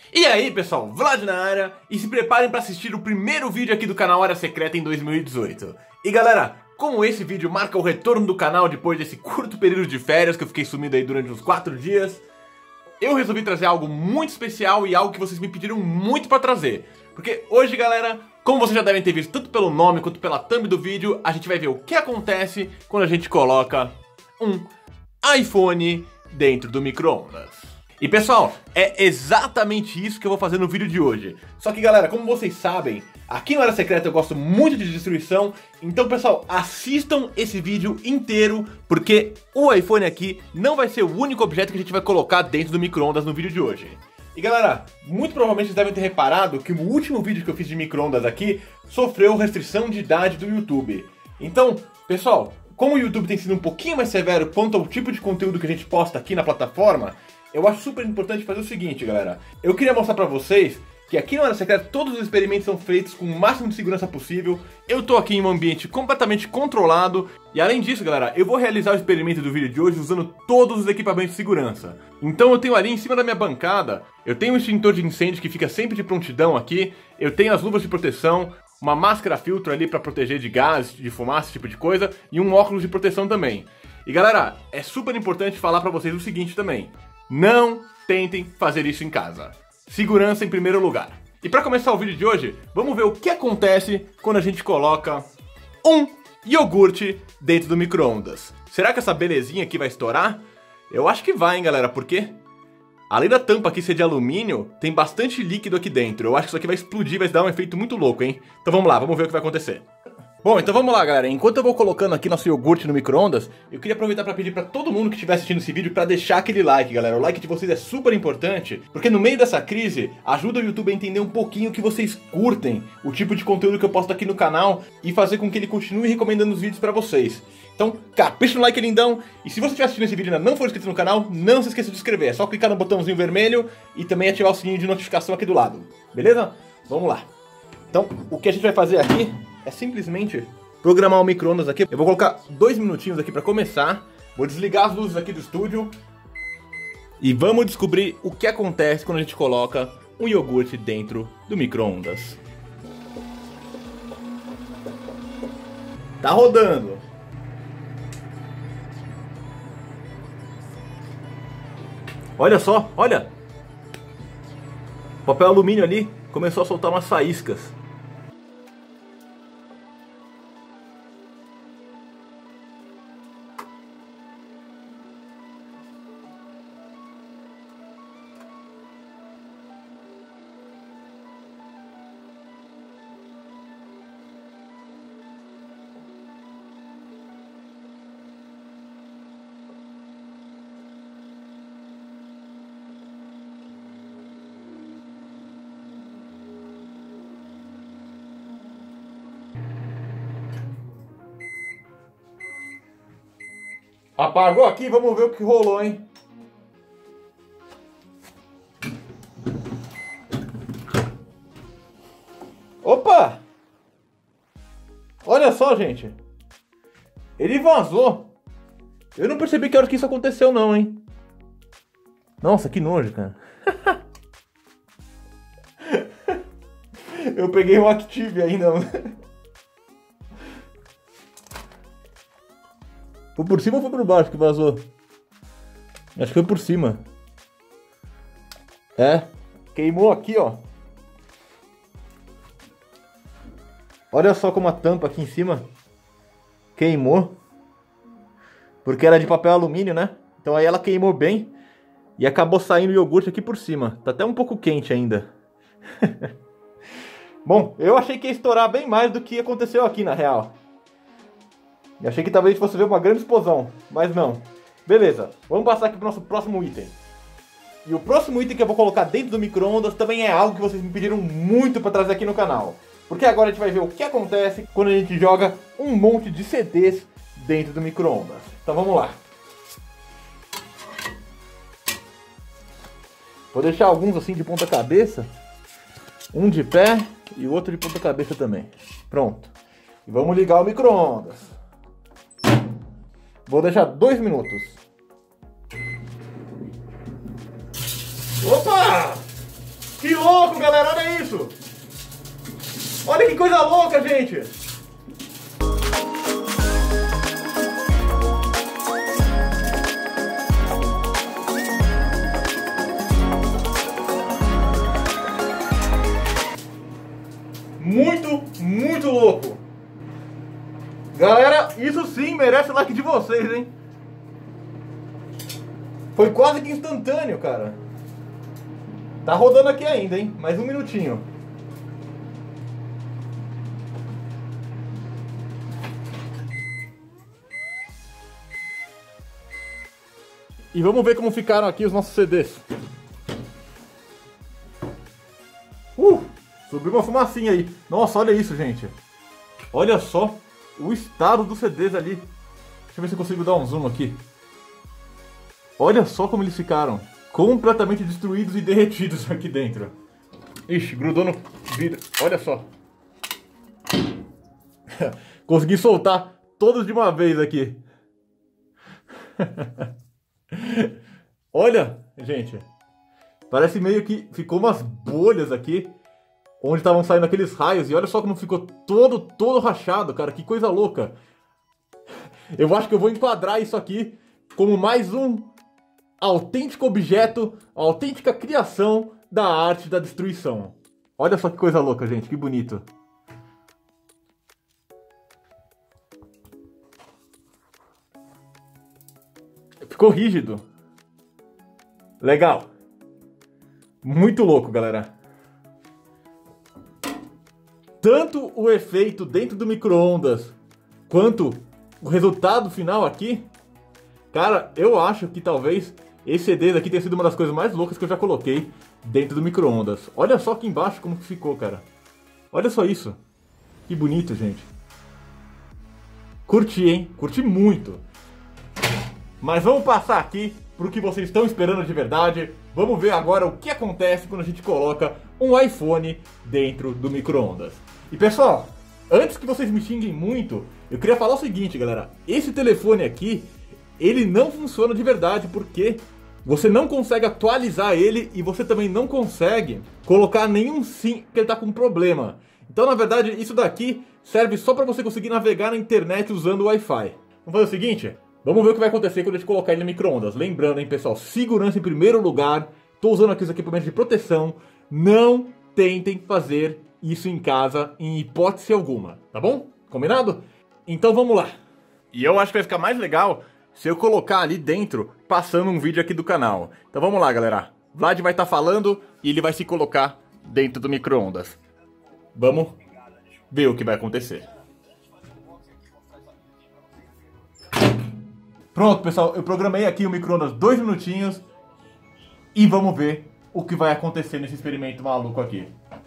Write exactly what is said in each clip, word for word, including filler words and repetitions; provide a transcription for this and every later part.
E aí pessoal, Vlad na área, e se preparem para assistir o primeiro vídeo aqui do canal Área Secreta em dois mil e dezoito. E galera, como esse vídeo marca o retorno do canal depois desse curto período de férias que eu fiquei sumido aí durante uns quatro dias, eu resolvi trazer algo muito especial e algo que vocês me pediram muito para trazer. Porque hoje galera, como vocês já devem ter visto tanto pelo nome quanto pela thumb do vídeo, a gente vai ver o que acontece quando a gente coloca um iPhone dentro do micro-ondas. E pessoal, é exatamente isso que eu vou fazer no vídeo de hoje. Só que galera, como vocês sabem, aqui no Área Secreta eu gosto muito de destruição. Então pessoal, assistam esse vídeo inteiro, porque o iPhone aqui não vai ser o único objeto que a gente vai colocar dentro do micro-ondas no vídeo de hoje. E galera, muito provavelmente vocês devem ter reparado que o último vídeo que eu fiz de micro-ondas aqui sofreu restrição de idade do YouTube. Então, pessoal, como o YouTube tem sido um pouquinho mais severo quanto ao tipo de conteúdo que a gente posta aqui na plataforma, eu acho super importante fazer o seguinte, galera. Eu queria mostrar pra vocês que aqui no Área Secreta todos os experimentos são feitos com o máximo de segurança possível. Eu tô aqui em um ambiente completamente controlado. E além disso, galera, eu vou realizar o experimento do vídeo de hoje usando todos os equipamentos de segurança. Então eu tenho ali em cima da minha bancada, eu tenho um extintor de incêndio que fica sempre de prontidão aqui. Eu tenho as luvas de proteção, uma máscara filtro ali pra proteger de gás, de fumaça, esse tipo de coisa. E um óculos de proteção também. E galera, é super importante falar pra vocês o seguinte também. Não tentem fazer isso em casa. Segurança em primeiro lugar. E para começar o vídeo de hoje, vamos ver o que acontece quando a gente coloca um iogurte dentro do micro-ondas. Será que essa belezinha aqui vai estourar? Eu acho que vai, hein, galera, porque além da tampa aqui ser de alumínio, tem bastante líquido aqui dentro. Eu acho que isso aqui vai explodir, vai dar um efeito muito louco, hein? Então vamos lá, vamos ver o que vai acontecer. Bom, então vamos lá, galera. Enquanto eu vou colocando aqui nosso iogurte no micro-ondas, eu queria aproveitar para pedir para todo mundo que estiver assistindo esse vídeo para deixar aquele like, galera. O like de vocês é super importante, porque no meio dessa crise, ajuda o YouTube a entender um pouquinho o que vocês curtem, o tipo de conteúdo que eu posto aqui no canal e fazer com que ele continue recomendando os vídeos para vocês. Então, capricha no like, lindão. E se você estiver assistindo esse vídeo e ainda não for inscrito no canal, não se esqueça de se inscrever. É só clicar no botãozinho vermelho e também ativar o sininho de notificação aqui do lado. Beleza? Vamos lá. Então, o que a gente vai fazer aqui é simplesmente programar o micro-ondas aqui. Eu vou colocar dois minutinhos aqui para começar. Vou desligar as luzes aqui do estúdio. E vamos descobrir o que acontece quando a gente coloca um iogurte dentro do micro-ondas. Tá rodando. Olha só, olha. O papel alumínio ali começou a soltar umas faíscas. Apagou aqui, vamos ver o que rolou, hein? Opa! Olha só, gente. Ele vazou. Eu não percebi que hora que isso aconteceu, não, hein? Nossa, que nojo, cara. Eu peguei um Active ainda, mano. Foi por cima ou foi por baixo que vazou? Acho que foi por cima. É. Queimou aqui, ó. Olha só como a tampa aqui em cima queimou. Porque era de papel alumínio, né? Então aí ela queimou bem. E acabou saindo o iogurte aqui por cima. Tá até um pouco quente ainda. Bom, eu achei que ia estourar bem mais do que aconteceu aqui na real. Eu achei que talvez fosse ver uma grande explosão, mas não. Beleza, vamos passar aqui para o nosso próximo item. E o próximo item que eu vou colocar dentro do micro-ondas também é algo que vocês me pediram muito para trazer aqui no canal. Porque agora a gente vai ver o que acontece quando a gente joga um monte de C Ds dentro do micro-ondas. Então vamos lá. Vou deixar alguns assim de ponta cabeça. Um de pé e o outro de ponta cabeça também. Pronto. E vamos ligar o micro-ondas. Vou deixar dois minutos. Opa! Que louco, galera, olha isso! Olha que coisa louca, gente! Muito, muito louco! Galera, isso sim merece o like de vocês, hein? Foi quase que instantâneo, cara. Tá rodando aqui ainda, hein? Mais um minutinho. E vamos ver como ficaram aqui os nossos C Ds. Uh! Subiu uma fumacinha aí. Nossa, olha isso, gente. Olha só o estado dos C Ds ali. Deixa eu ver se eu consigo dar um zoom aqui. Olha só como eles ficaram. Completamente destruídos e derretidos aqui dentro. Ixi, grudou no vidro. Olha só. Consegui soltar todos de uma vez aqui. Olha, gente. Parece meio que ficou umas bolhas aqui. Onde estavam saindo aqueles raios. E olha só como ficou todo, todo rachado, cara. Que coisa louca. Eu acho que eu vou enquadrar isso aqui como mais um autêntico objeto, autêntica criação da arte da destruição. Olha só que coisa louca, gente. Que bonito. Ficou rígido. Legal. Muito louco, galera. Tanto o efeito dentro do micro-ondas quanto o resultado final aqui, cara, eu acho que talvez esse C D daqui tenha sido uma das coisas mais loucas que eu já coloquei dentro do micro-ondas. Olha só aqui embaixo como que ficou, cara. Olha só isso. Que bonito, gente. Curti, hein? Curti muito. Mas vamos passar aqui pro que vocês estão esperando de verdade. Vamos ver agora o que acontece quando a gente coloca um iPhone dentro do micro-ondas. E pessoal, antes que vocês me xinguem muito, eu queria falar o seguinte, galera. Esse telefone aqui, ele não funciona de verdade porque você não consegue atualizar ele e você também não consegue colocar nenhum SIM que ele tá com problema. Então, na verdade, isso daqui serve só para você conseguir navegar na internet usando o Wi-Fi. Vamos fazer o seguinte? Vamos ver o que vai acontecer quando a gente colocar ele no micro-ondas. Lembrando, hein, pessoal, segurança em primeiro lugar. Tô usando aqui os equipamentos de proteção. Não tentem fazer isso em casa em hipótese alguma, tá bom? Combinado? Então vamos lá. E eu acho que vai ficar mais legal se eu colocar ali dentro, passando um vídeo aqui do canal. Então vamos lá, galera. Vlad vai estar falando e ele vai se colocar dentro do micro-ondas. Vamos ver o que vai acontecer. Pronto, pessoal. Eu programei aqui o micro-ondas dois minutinhos. E vamos ver o que vai acontecer nesse experimento maluco aqui.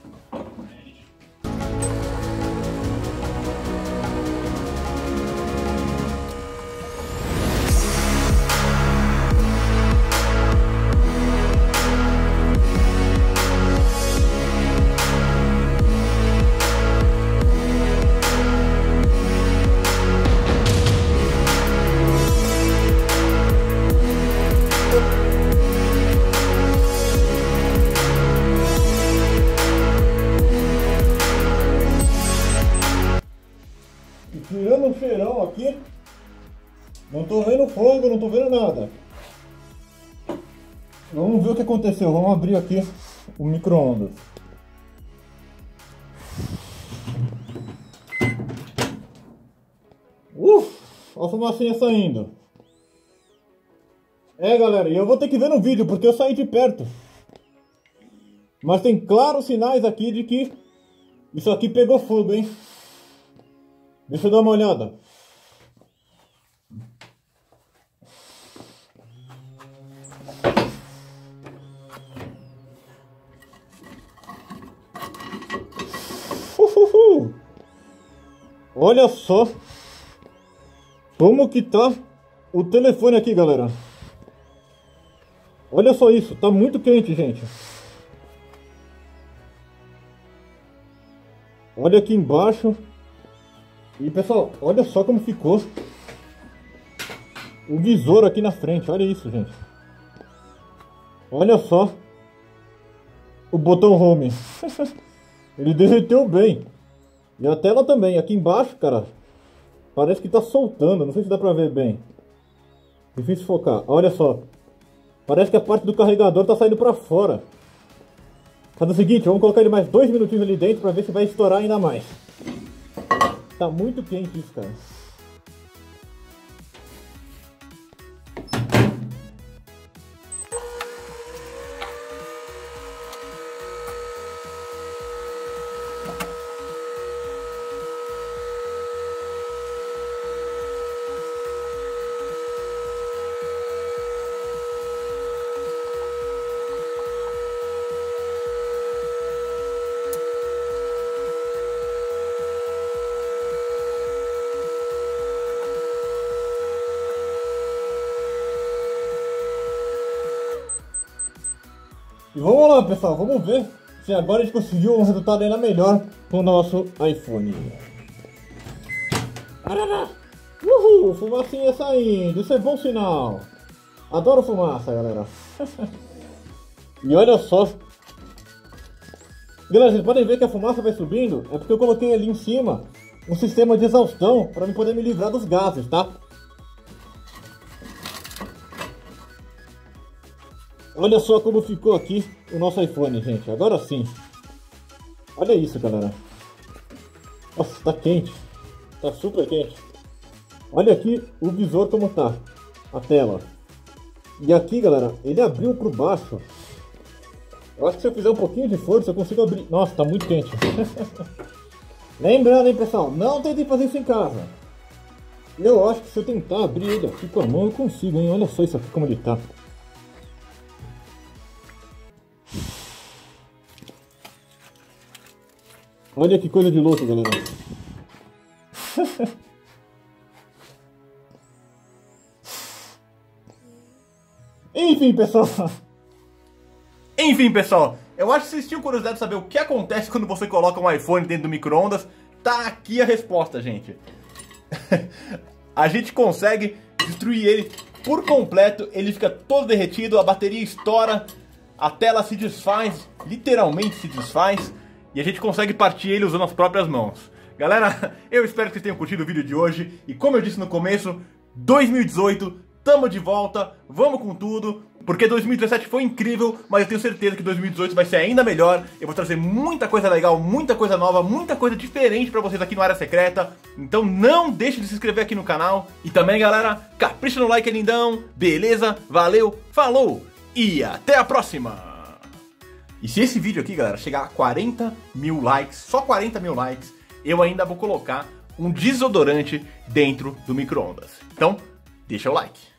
Tirando o cheirão aqui, não tô vendo fogo, não tô vendo nada. Vamos ver o que aconteceu. Vamos abrir aqui o micro-ondas. Uff, olha a fumacinha saindo. É, galera, e eu vou ter que ver no vídeo porque eu saí de perto. Mas tem claros sinais aqui de que isso aqui pegou fogo, hein? Deixa eu dar uma olhada. Uhuhu. Olha só como que tá o telefone aqui, galera. Olha só isso, tá muito quente, gente. Olha aqui embaixo. E pessoal, olha só como ficou o visor aqui na frente. Olha isso, gente. Olha só o botão home. Ele derreteu bem. E a tela também. Aqui embaixo, cara, parece que tá soltando. Não sei se dá pra ver bem. Difícil focar. Olha só. Parece que a parte do carregador tá saindo pra fora. Faz o seguinte, vamos colocar ele mais dois minutinhos ali dentro pra ver se vai estourar ainda mais. Tá muito quente isso, cara. E vamos lá, pessoal, vamos ver se agora a gente conseguiu um resultado ainda melhor com o nosso iPhone. Arará! Uhul, fumacinha saindo, isso é bom sinal. Adoro fumaça, galera. E olha só. Galera, vocês podem ver que a fumaça vai subindo, é porque eu coloquei ali em cima um sistema de exaustão para eu poder me livrar dos gases, tá? Olha só como ficou aqui o nosso iPhone, gente. Agora sim. Olha isso, galera. Nossa, tá quente. Tá super quente. Olha aqui o visor como tá. A tela. E aqui, galera, ele abriu por baixo. Eu acho que se eu fizer um pouquinho de força, eu consigo abrir. Nossa, tá muito quente. Lembrando, hein, pessoal, não tentem fazer isso em casa. Eu acho que se eu tentar abrir ele aqui com a mão, eu consigo, hein. Olha só isso aqui como ele tá. Olha que coisa de louco, galera. Enfim, pessoal. Enfim, pessoal, eu acho que vocês tinham curiosidade de saber o que acontece quando você coloca um iPhone dentro do micro-ondas. Tá aqui a resposta, gente. A gente consegue destruir ele por completo, ele fica todo derretido, a bateria estoura, a tela se desfaz, literalmente se desfaz, e a gente consegue partir ele usando as próprias mãos. Galera, eu espero que vocês tenham curtido o vídeo de hoje, e como eu disse no começo, dois mil e dezoito, tamo de volta, vamos com tudo, porque dois mil e dezessete foi incrível, mas eu tenho certeza que dois mil e dezoito vai ser ainda melhor. Eu vou trazer muita coisa legal, muita coisa nova, muita coisa diferente pra vocês aqui no Área Secreta. Então não deixe de se inscrever aqui no canal. E também, galera, capricha no like, lindão. Beleza? Valeu, falou e até a próxima! E se esse vídeo aqui, galera, chegar a quarenta mil likes, só quarenta mil likes, eu ainda vou colocar um desodorante dentro do micro-ondas. Então, deixa o like.